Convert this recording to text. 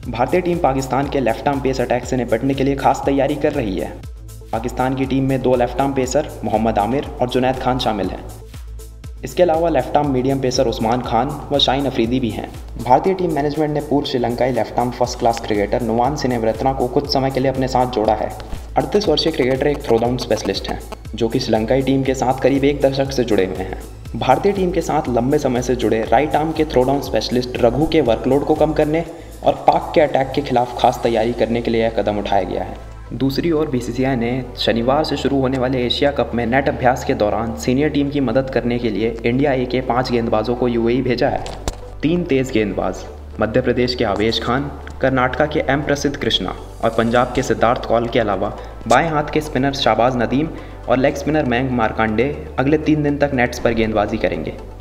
भारतीय टीम पाकिस्तान के left arm pace attack से निपटने के लिए खास तैयारी कर रही है। पाकिस्तान की टीम में 2 left arm pacer Mohammad Amir और जुनैद खान शामिल हैं। इसके अलावा left arm medium pacer Usman Khan व शाहीन अफरीदी भी हैं। भारतीय टीम मैनेजमेंट ने पूर्व श्रीलंकाई left arm first class cricketer Nuwan Seneviratne को कुछ समय के लिए अपने साथ जोड़ा है। 38 वर्षीय क्रिकेटर एक थ्रोडाउन स्पेशलिस्ट हैं, जो कि श्रीलंकाई टीम के साथ करीब 1 दशक से जुड़े हुए हैं। भारतीय टीम के साथ लंबे समय से जुड़े राइट आर्म के थ्रोडाउन स्पेशलिस्ट रघु के वर्कलोड को कम करने और पाक के अटैक के खिलाफ खास तैयारी करने के लिए यह कदम उठाया गया है। दूसरी ओर बीसीसीआई ने शनिवार से शुरू होने वाले एशिया कप में नेट अभ्यास के दौरान सीनियर टीम की मदद करने के लिए इंडिया ए के 5 गेंदबाजों को यूएई भेजा है। 3 तेज गेंदबाज मध्य प्रदेश के आवेश खान, कर्नाटका के एम प्रसिद्ध कृष्णा और पंजाब के सिद्धार्थ कौल के अलावा बाएं हाथ के स्पिनर शाहबाज नदीम और लेग स्पिनर मयंक मार्कंडे अगले 3 दिन तक नेट्स पर गेंदबाजी करेंगे।